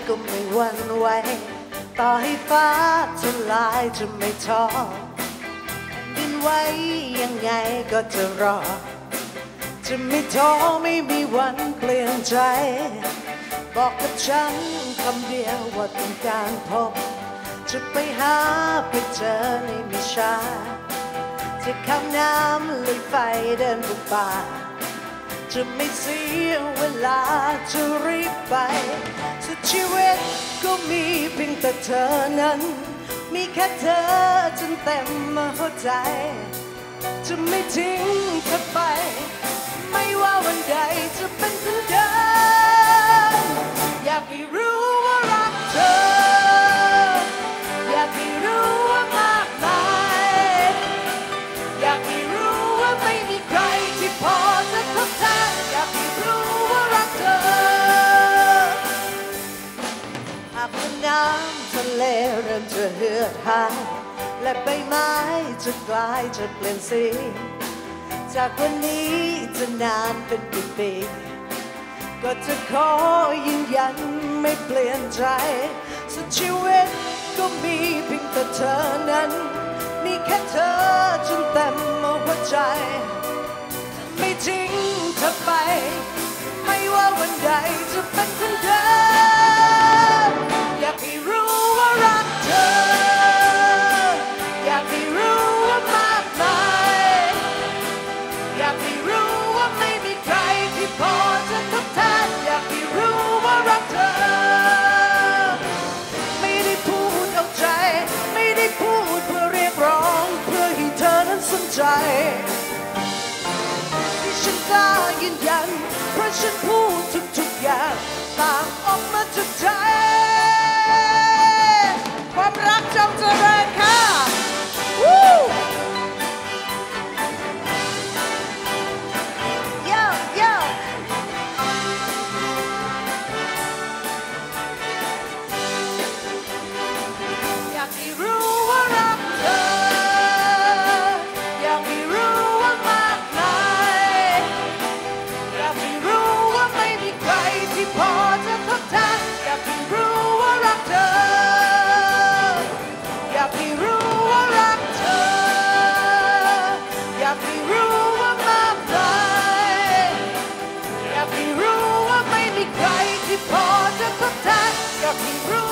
ก็ไม่หวั่นไหวต่อให้ฟ้าทลายจะไม่ท้อดินไหวยังไงก็จะรอจะไม่ท้อไม่มีวันเปลี่ยนใจบอกกับฉันคำเดียวว่าต้องการพบจะไปหาไปเจอในไม่ช้าจะข้ามน้ำลุยไฟเดินบุกป่าจะไม่เสียเวลาจะรีบไปสุดชีวิตก็มีเพียงแต่เธอนั้นมีแค่เธอจนเต็มหัวใจจะไม่ทิ้งเธอไปไม่ว่าวันใดจะเป็นคนเดิมอยากให้รู้ว่ารักเธออยากให้รู้ว่ามากมายอยากให้รู้ว่าไม่มีใครที่พอจะทดแทนอยากให้รู้ว่ารักเธอหากว่าน้ำทะเลเริ่มจะเหือดหายและใบไม้จะกลายจะเปลี่ยนสีจากวันนี้จะนานเป็นปีๆก็จะขอยืนยันไม่เปลี่ยนใจสุดชีวิตก็มีเพียงแต่เธอนั้นมีแค่เธอจนเต็มหัวใจไม่ทิ้งเธอไปไม่ว่าวันใดจะเป็นคนเดิมอยากให้รู้ว่ารักเธออยากให้รู้ว่ามากมายอยากให้รู้ว่าไม่มีใครที่พอจะทดแทนอยากให้รู้ว่ารักเธอไม่ได้พูดเอาใจไม่ได้พูดเพื่อเรียกร้องเพื่อให้เธอนั้นสนใจที่ฉันกล้ายืนยันเพราะฉันพูดทุกอย่างต่างออกมาจากใจความรักจงเจริญค่ะพอจะทดแทนอยากให้รู้